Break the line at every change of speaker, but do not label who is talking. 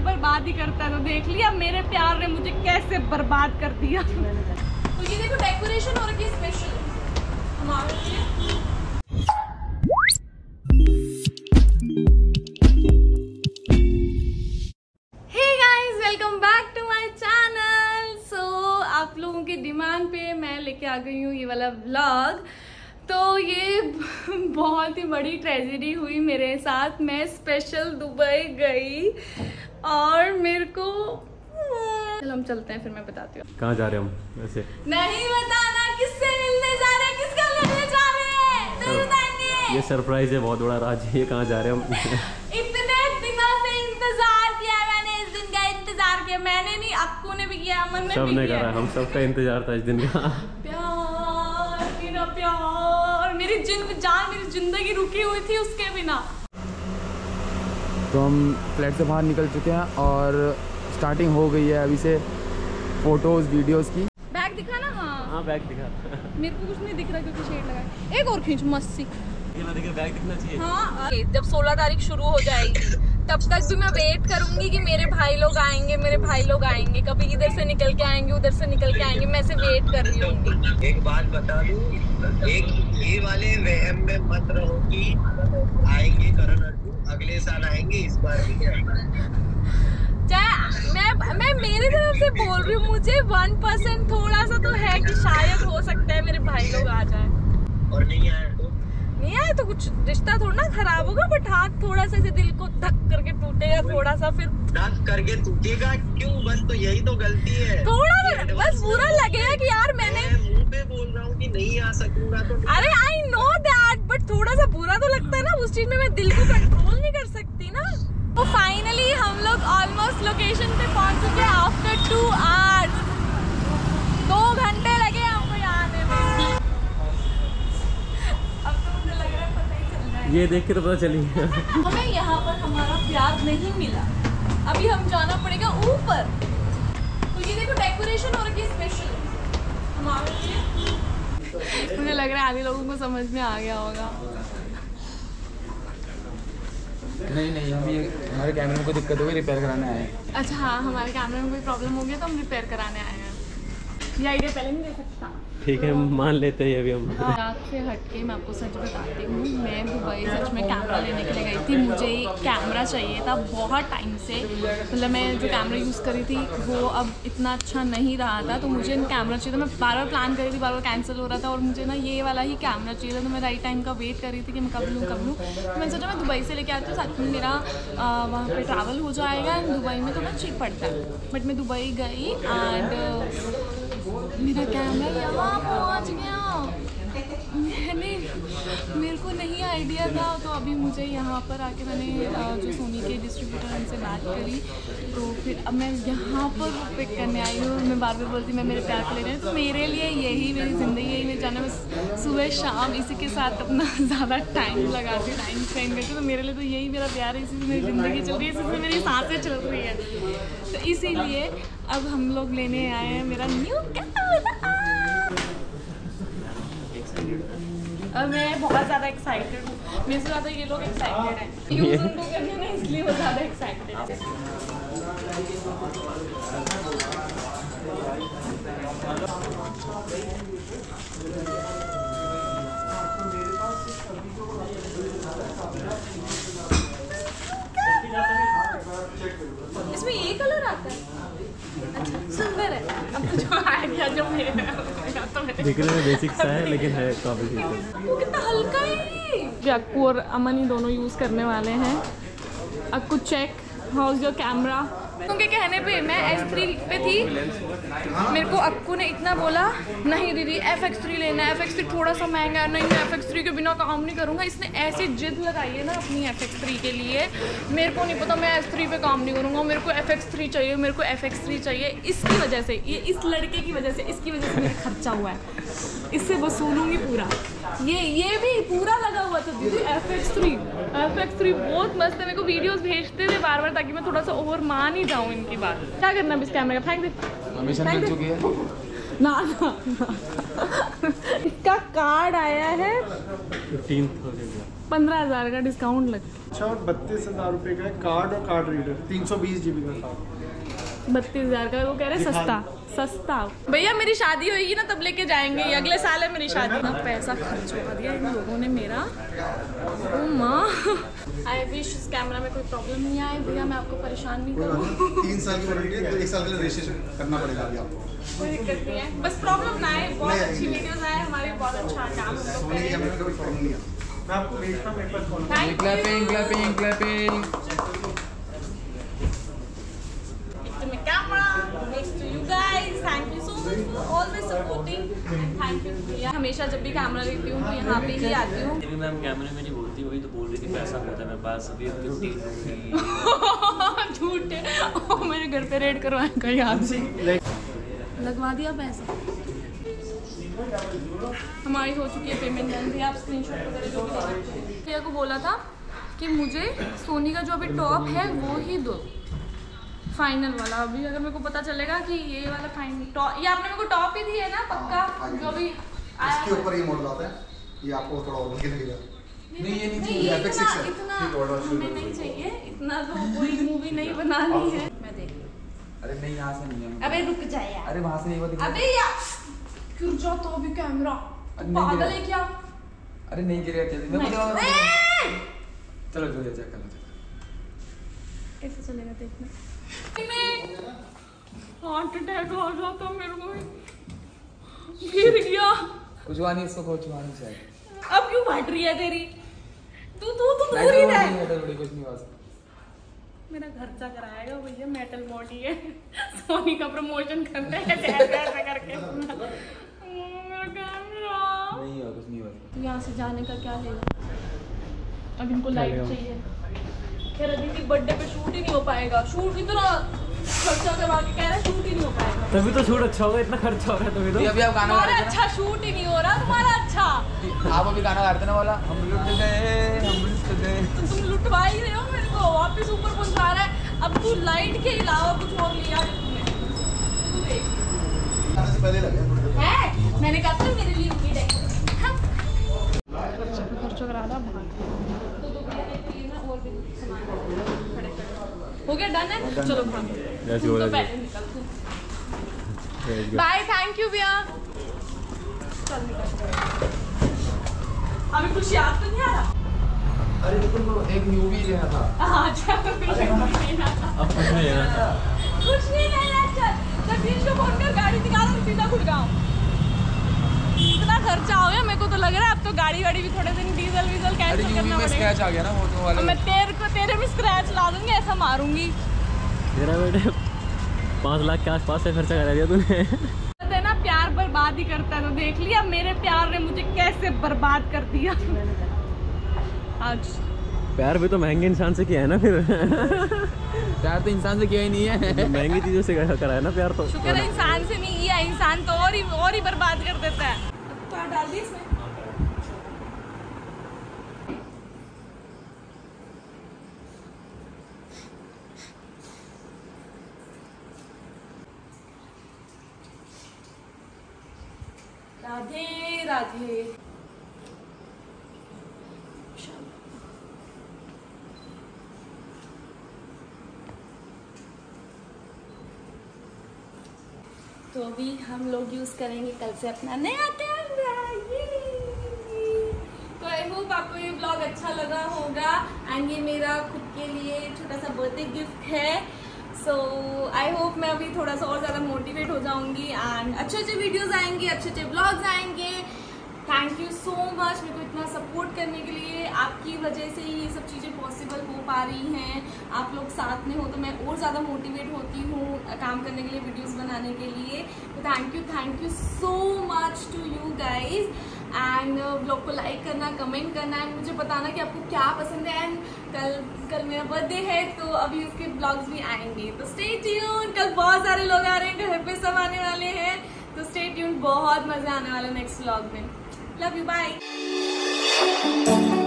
बर्बाद ही करता है। तो देख लिया मेरे प्यार ने मुझे कैसे बर्बाद कर दिया। तो ये देखो डेकोरेशन हो रखी है स्पेशल हमारे लिए। Hey guys, welcome back to my channel. So आप लोगों की डिमांड पे मैं लेके आ गई हूँ ये वाला व्लॉग। तो ये बहुत ही बड़ी ट्रेजेडी हुई मेरे साथ। मैं स्पेशल दुबई गई और मेरे को चलो हम चलते हैं, फिर मैं बताती हूँ।
कहाँ जा रहे हैं हम वैसे?
नहीं बताना किससे मिलने जा रहे हैं, किसका लेने जा रहे हैं, नहीं बताएंगे।
ये सरप्राइज है, बहुत बड़ा राज है। ये कहाँ जा रहे हैं हम?
इतने दिनों से इंतजार किया मैंने, इस दिन का इंतजार किया। मैंने नहीं, अक्कू ने भी किया, अमन ने भी किया।
सबने करा, हम सबका इंतजार था इस दिन का।
प्यार, मेरा प्यार, मेरी जान, मेरी जिंदगी रुकी हुई थी उसके बिना।
तो हम फ्लैट से बाहर निकल चुके हैं और स्टार्टिंग हो गई है अभी से फोटोज वीडियोस की।
बैग दिखा ना।
हाँ बैग दिखा।
मेरे को कुछ नहीं दिख रहा क्योंकि शेड लगा है। एक और खींच मस्त सी।
बैग दिखना चाहिए।
हाँ, जब 16 तारीख शुरू हो जाएगी तब तक भी मैं वेट करूंगी कि मेरे भाई लोग आएंगे, मेरे भाई लोग आएंगे। कभी इधर से निकल के आएंगे, उधर से निकल के आएंगे। मैं ऐसे वेट कर रही हूँ।
एक बात बता दूं, एक ये वाले वहम में मत रहो कि आएंगे करण अर्जुन, अगले साल आएंगे, इस बार नहीं आएंगे।
मैं मेरी तरफ से बोल रही हूँ, मुझे 1% थोड़ा सा तो है कि शायद हो सकता है मेरे भाई लोग आ जाए।
और नहीं आए
तो कुछ रिश्ता थोड़ा ना खराब होगा, बट हाथ थोड़ा सा दिल को धक करके टूटेगा थोड़ा सा, फिर
धक करके टूटेगा क्यों? बस तो यही तो गलती है,
थोड़ा बस बुरा लगेगा कि यार मैंने
मुंह पे बोल रहा हूँ कि नहीं आ सकूंगा तो।
अरे आई नो दैट, बट थोड़ा सा बुरा तो लगता है ना। उस चीज में मैं दिल को कंट्रोल नहीं कर सकती ना। तो फाइनली हम लोग ऑलमोस्ट लोकेशन पे पहुंच चुके हैं आफ्टर 2 आवर्स। 2 घंटे लगे हमको यहाँ आने में। अब तो मुझे लग रहा है पता ही चल रहा है।
ये देख के तो पता चली।
हमें यहाँ पर हमारा प्यार नहीं मिला, अभी हम जाना पड़ेगा ऊपर। तो ये देखो डेकोरेशन हो रखी है स्पेशल हमारे लिए। मुझे लग रहा है आधे लोगों को समझ में आ गया होगा।
नहीं अभी हमारे कैमरे में कोई दिक्कत होगी, रिपेयर कराने आए हैं।
अच्छा हाँ, हमारे कैमरे में कोई प्रॉब्लम हो गया तो हम रिपेयर कराने आए हैं। ये आइडिया पहले नहीं दे सकता।
ठीक है, मान लेते हैं अभी हम।
रात से हटके मैं आपको सच बताती हूँ, मैं दुबई सच में कैमरा लेने के लिए गई थी। मुझे कैमरा चाहिए था बहुत टाइम से। मतलब मैं जो कैमरा यूज़ करी थी वो अब इतना अच्छा नहीं रहा था, तो मुझे कैमरा चाहिए था। मैं बार बार प्लान करी थी, बार बार कैंसिल हो रहा था, और मुझे ना ये वाला ही कैमरा चाहिए था। तो मैं राइट टाइम का वेट कर रही थी कि मैं कब लूँ। तो मैंने सोचा मैं दुबई से लेके आती हूँ, साथ में मेरा वहाँ पर ट्रैवल हो जाएगा। दुबई में थोड़ा चीप पड़ता है। बट मैं दुबई गई एंड मेरा कैमरा यहाँ पहुँच गया। मेरे को नहीं आइडिया था, तो अभी मुझे यहाँ पर आके मैंने जो सोनी के डिस्ट्रीब्यूटर उनसे बात करी, तो फिर अब मैं यहाँ पर पिक करने आई हूँ। मैं बार बार बोलती मैं मेरे प्यार को ले रही हूँ। तो मेरे लिए यही मेरी ज़िंदगी, यही मेरे जाना। मैं सुबह शाम इसी के साथ अपना ज़्यादा टाइम लगाती, टाइम स्पेंड करती। तो मेरे लिए तो यही मेरा प्यार है, इसी से मेरी ज़िंदगी चल रही है, इसी से मेरी सांसें चल रही है। तो इसीलिए अब हम लोग लेने आए हैं मेरा न्यू कैमरा। और मैं बहुत ज़्यादा एक्साइटेड हूँ। मेरे से ज़्यादा ये लोग एक्साइटेड हैं। यूज़ उनको करने में, इसलिए वो ज़्यादा एक्साइटेड है। इसमें ये कलर आता है, अच्छा सुंदर है। अब तो जो आइडिया जो मेरे
दिखने में बेसिक सा है लेकिन है काफी।
वो कितना हल्का है। अक्कू और अमन ही दोनों यूज़ करने वाले हैं। Akku check how is your camera. उनके कहने पे मैं S3 पे थी, मेरे को अक्कू ने इतना बोला नहीं दीदी FX3 लेना है, FX3 थोड़ा सा महंगा है। नहीं मैं FX3 के बिना काम नहीं करूँगा। इसने ऐसी जिद लगाई है ना अपनी FX3 के लिए। मेरे को नहीं पता, मैं S3 पे काम नहीं करूँगा, मेरे को FX3 चाहिए, मेरे को FX3 चाहिए। इसकी वजह से, ये इस लड़के की वजह से, इसकी वजह से मेरा खर्चा हुआ है। इससे वसूलूँगी पूरा। ये भी पूरा लगा हुआ था दीदी FX3 बहुत मस्त है। मेरे को वीडियोस भेजते थे बार बार ताकि मैं थोड़ा सा ओवर मान ही जाऊँ इनकी बात। क्या करना है इस कैमरे का? फेंक दे। ना इसका कार्ड आया है
15,000।
15,000 का डिस्काउंट लग
अच्छा, और 32,000 रुपये का है कार्ड और कार्ड रीडर, 320 GB का कार्ड।
32,000 का, वो कह रहे सस्ता सस्ता। भैया मेरी शादी होगी ना तब लेके जाएंगे, अगले साल है मेरी शादी। ना पैसा खर्च कर दिया इन लोगों ने मेरा। ओ माँ, आई विश इस कैमरा में कोई प्रॉब्लम नहीं आए। भैया मैं आपको परेशान नहीं करूँ।
3 साल की वारंटी है, तो 1 साल के लिए रजिस्ट्रेशन करना पड़ेगा अभी आपको।
कोई दिक्कत नहीं है, बस प्रॉब्लम ना आए। बहुत अच्छी वीडियोस आए हमारे, बहुत अच्छा काम हम लोग
सोनी की कैमरे में कोई प्रॉब्लम नहीं है।
मैं आपको भेजता हूँ मेरे पास फोन।
Clapping clapping clapping. हमेशा जब भी कैमरा लेती हूँ तो यहाँ पे ही आती हूँ।
मैम कैमरे में नहीं बोलती, वही तो बोल रही थी पैसा होता है मेरे पास अभी 50
झूठ है। मेरे घर पे रेड करवाएगा याद से। लगवा दिया पैसा, हमारी हो चुकी है पेमेंट डन। भी आप स्क्रीनशॉट वगैरह जो भी भैया को बोला था कि मुझे सोनी का जो अभी टॉप है वो ही दो, फाइनल वाला। अभी अगर मेरे को पता चलेगा कि ये वाला फाइनल टॉप, ये आपने मेरे को टॉप ही दी है ना पक्का, जो भी
इसके ऊपर ये मॉडल आता है, ये आपको थोड़ा और हल्के लगेगा।
नहीं ये नहीं
नहीं, इतना हमें नहीं चाहिए, इतना तो कोई मूवी नहीं बनानी है। मैं देख लूं।
अरे नहीं यहाँ से नहीं है।
अबे रुक जा यार।
अरे वहाँ से नहीं हुआ।
अबे यार गिर जा तो अभी कैमरा, पागल है क्या?
अरे नहीं गिरेगा, चलो चलो चलो चेक कर लो।
कैसे चलेगा देखना। हार्ट अटैक आ जाता मेरे को, गिर गया।
कुछ हुआ नहीं, इसको कुछ हुआ नहीं शायद।
अब क्यों फट रही है तेरी? तू दूर ही रह।
कुछ नहीं हुआ।
मेरा खर्चा कराएगा भैया, मेटल बॉडी है। सोनी का प्रमोशन करते हैं ऐसे करके। मेरा कैमरा
नहीं हुआ, कुछ नहीं हुआ।
यहाँ से जाने का क्या लेगा? अब इनको लाइट चाहिए। खैर अभी की बर्थडे पे शूट ही नहीं हो पाएगा। शूट इतना खर्चा करवा के कह रहा है, शूट ही नहीं हो पाएगा।
तभी तो शूट अच्छा होगा, इतना खर्चा हो रहा है तभी तो।
अभी आप गाना गा रहे थे ना?
अच्छा शूट ही नहीं हो रहा तुम्हारा। अच्छा
आप अभी गाना गा रहे थे ना वाला, हम लुट गए हम लुट गए।
तो तुम लुटवा ही रहे हो मेरे को, वापस ऊपर पहुंचा रहा है। अब तू लाइट के अलावा कुछ और लिया तुमने? तू देख
आने से पहले लगे थोड़ी देर।
है, मैंने कहा था मेरे लिए उम्मीद है। खर्चा करा रहा भाग। और भी सामान खड़े हो गया, डन है। चलो भाग, तो पहले निकल तू। बाय, थैंक यू भैया। चल निकल। अभी कुछ याद तो नहीं आ रहा?
अरे बिल्कुल एक मूवी लेना था।
अच्छा
अब कुछ नहीं है ना।
कुछ नहीं लेना। चल जगदीश को फोन कर, गाड़ी निकाल और सीधा गुड़गांव। इतना खर्चा हो गया मेरे को तो लग रहा है अब तो गाड़ी वाड़ी भी थोड़े दिन डीजल वीजल कैंसिल करना पड़ेगा।
स्क्रैच आ गया ना वो तो वाला।
मैं तेरे में स्क्रैच ला दूंगी, ऐसा मारूंगी।
तेरा बेटे 5 लाख के आसपास से खर्चा करा दिया तूने।
है ना, प्यार बर्बाद ही करता है। तो देख लिया मेरे प्यार ने मुझे कैसे बर्बाद कर दिया आज।
प्यार भी तो महंगे इंसान से किया है ना फिर।
प्यार तो इंसान से किया ही नहीं है।
महंगी चीजों से करा है ना प्यार तो।
शुक्र है इंसान से नहीं किया, इंसान तो और ही बर्बाद कर देता है। तो डाल दी इसमें। राधे राधे। तो अभी हम लोग यूज़ करेंगे कल से अपना नया कैमरा। तो आई होप आपको ये ब्लॉग अच्छा लगा होगा। एंड ये मेरा खुद के लिए छोटा सा बर्थडे गिफ्ट है। सो आई होप मैं अभी थोड़ा सा और ज़्यादा मोटिवेट हो जाऊंगी एंड अच्छे अच्छे वीडियोज़ आएंगे, अच्छे अच्छे ब्लॉग्स आएंगे। थैंक यू सो मच मेरे को इतना सपोर्ट करने के लिए। आपकी वजह से ही ये सब चीज़ें पॉसिबल हो पा रही हैं। आप लोग साथ में हो तो मैं और ज़्यादा मोटिवेट होती हूँ काम करने के लिए, वीडियोस बनाने के लिए। तो thank you so much to you guys. And blog को लाइक करना, कमेंट करना एंड मुझे बताना कि आपको क्या पसंद है। एंड कल मेरा बर्थडे है तो अभी उसके ब्लॉग्स भी आएंगे, तो स्टे ट्यून। कल बहुत सारे लोग आ रहे हैं, घर पे सब आने वाले हैं, तो स्टे ट्यून। बहुत मज़ा आने वाला है नेक्स्ट ब्लॉग में। Love you, bye.